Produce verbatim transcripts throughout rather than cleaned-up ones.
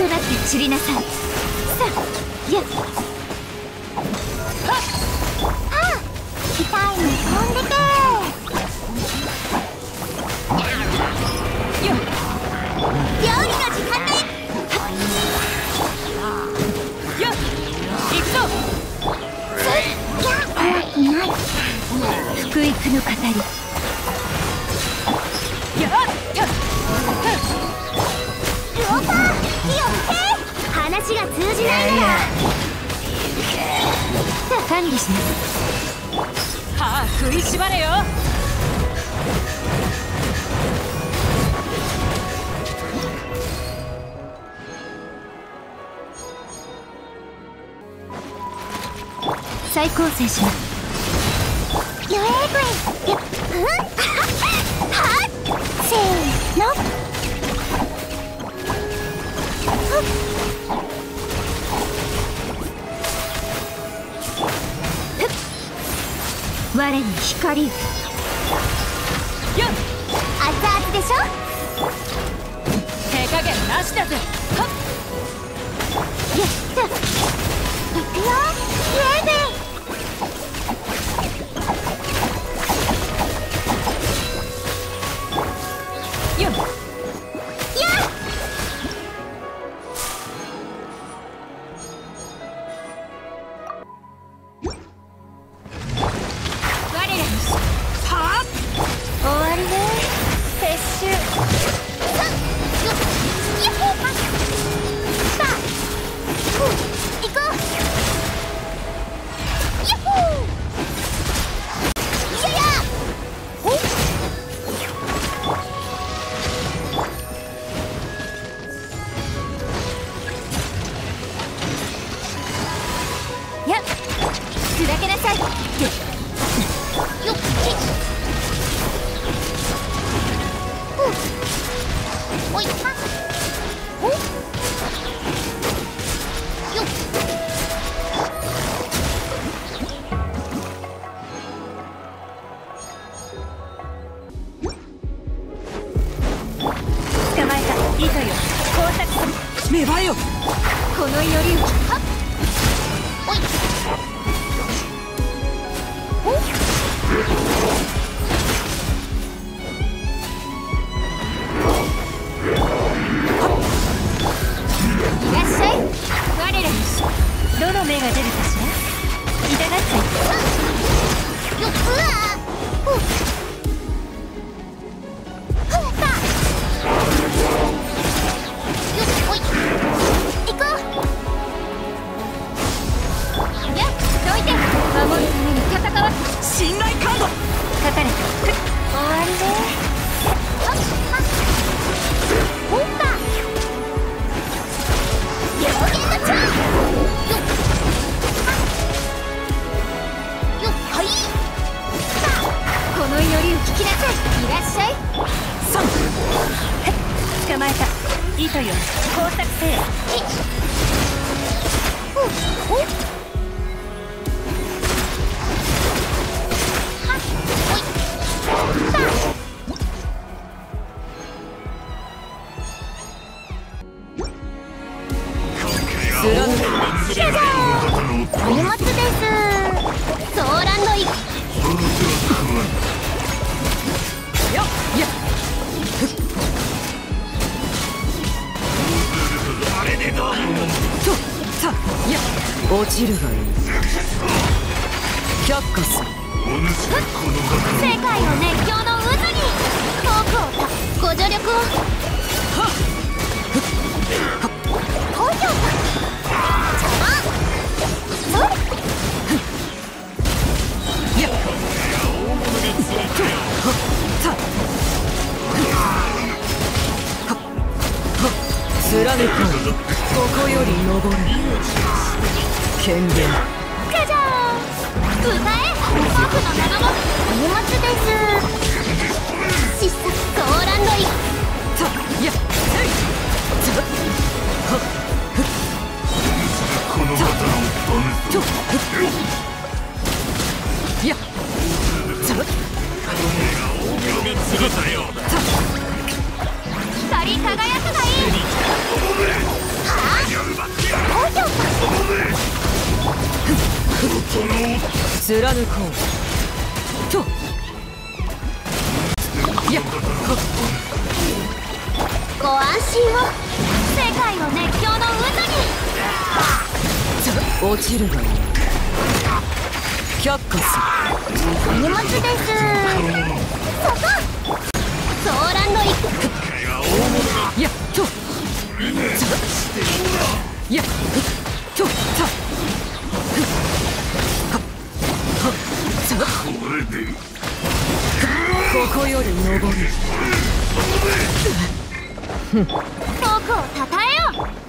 となって散りなさい。さあ、やっはあ、痛いに飛んでけよっ、料理の時間だよっ、行くぞ。いや、怖くない。福育の語り。やっ、ルオパー、火を吹け。話が通じないならさあ管理します。はあ、食いしばれよ。再構成します。よえぐい、うん、はっせーの、我に光を。よっ、熱々でしょ。手加減なしだぜ。はっ、やった、いくよ、イエーベイ。よっ、やっ、砕けなさい。よっ、よっ、おい、はお、よっ、捕まえた。糸よ、工作芽生えよ。このよりを、はっ、おい、いらっしゃい。我らにどの目が出るかしら。痛がっちゃい。よっ、うわー、ふっふっぱよっ、おい、行こう。やっ、どいて。守るために戦わす。信頼カード書かれた。終わりね。はっはっ、ほんば両言のチャー。よっ、よっ、はい、この祈りを聞きなさい。いらっしゃい。さん、捕まえた。糸よ、工作せよ。ほっほっ、じゃじゃーん、お荷物です。ソーランドイよっ、やっ、と、さ、やっ、落ちるがいい。却下する。世界を熱狂の渦に僕をたご助力を。はっ、東京邪魔。それやっ、はっ、さっ、はっ、はっ、貫こう。ここより登る権限。じゃじゃーん、歌え。僕の名のお荷物です。失速ソーランドイさ、やっ、せい、つぶっ、はっ、ふっ、この方のちょっ、ふっ、やっ、つぶっ、光り輝くがいい。は貫こうとやっご安心を。世界を熱狂の渦に。 落ちるがいい。却下すお荷物です。そこソーランの一るやっとやっとさここより登る。 僕をたたえよ。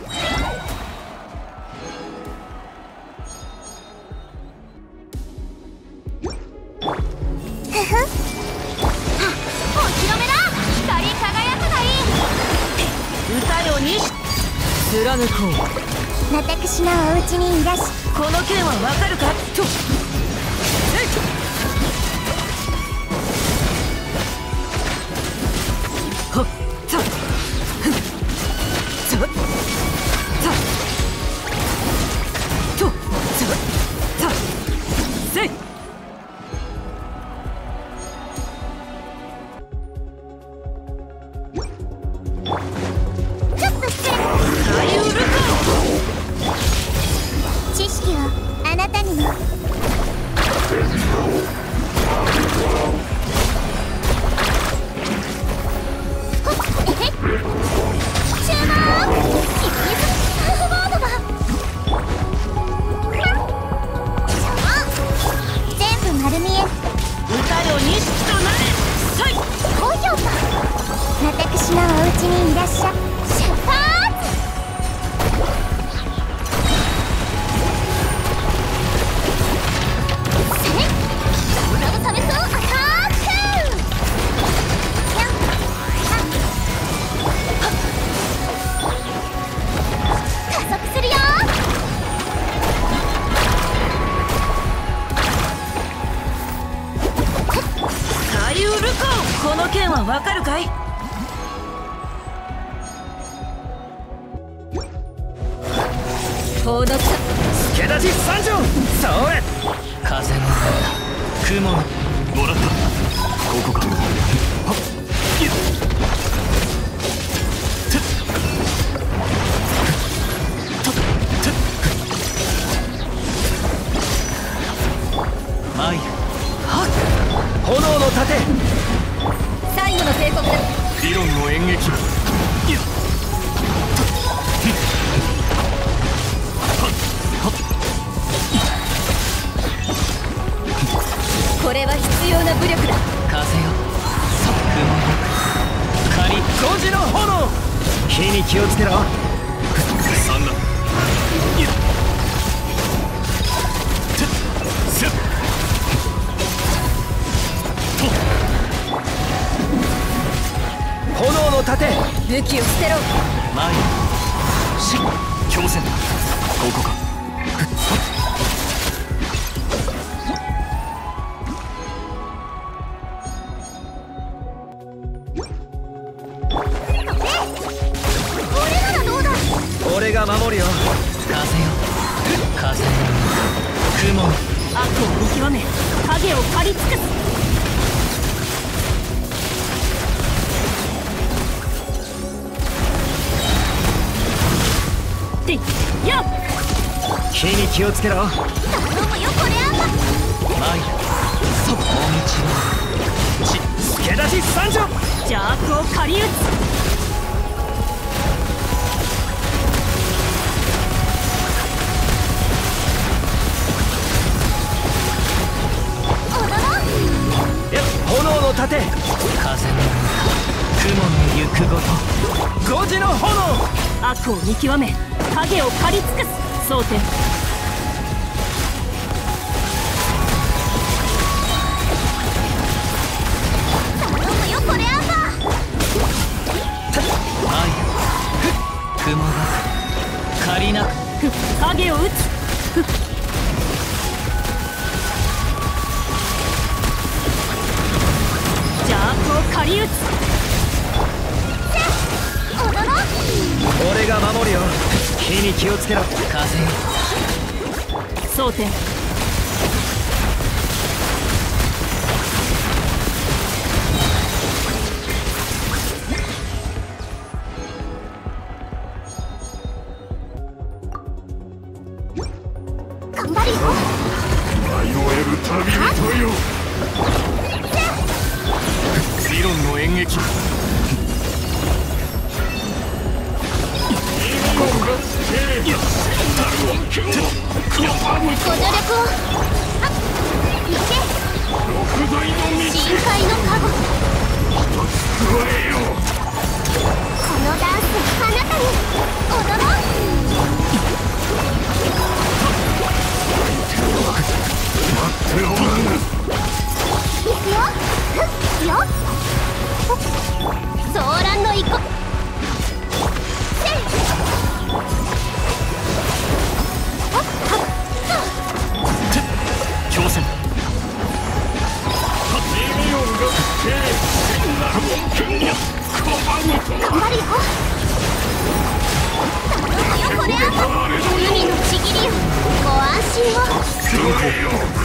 ふふお披露目だ。光り輝くがいい。 歌よに貫こう。 私のお家にいらし。 この件はわかるかとはっさっさっさっとさっさっせいちょっと失礼。知識をあなたにも。注文。キリズムサーフボードだ。全部丸見え。 歌よ錦となれさい。 来いよ。私のお家にいらっしゃ。出発。 この件はわかるかい。報道さ助立ち参上。そうへ風の雲もらった。ここか。はっいってっとってっ参る。はっ炎の盾。 最後の帝国だ。 理論の演劇。 これは必要な武力だ。 風よ雲よ仮五時の炎。火に気をつけろ。三だ。炎の盾。 武器を捨てろ。 前し強戦。ここか。 俺ならどうだ。 俺が守るよ。風よ風よ雲。悪を見極め影を刈り尽くす。やっ火に気をつけろ。 頼むよこれあんま。 参る。そこ道ち助立ち参上。邪悪を狩り撃つ。 踊ろう。 やっ炎の盾。風の雲の行くごと五時の炎。悪を見極め影を刈り尽くす。蒼天頼むよこれあんま。 愛雲が借りなく影を打つ。邪悪を借り撃つ。 踊ろう。 俺が守るよ。火に気をつけろ。風よ蒼天り行こ迷える旅人よ。理論の演劇。 ご助力をあ行け六大の道。 深海の加護加えよ。 このダンスあなたに踊ろう待っておらぬ。 いくよふっよソーランの一個せいはっはっ強戦。ミオンがけなる剣や拒むと頑張るよ頼むよこれは海のちぎりよご安心を加えよ。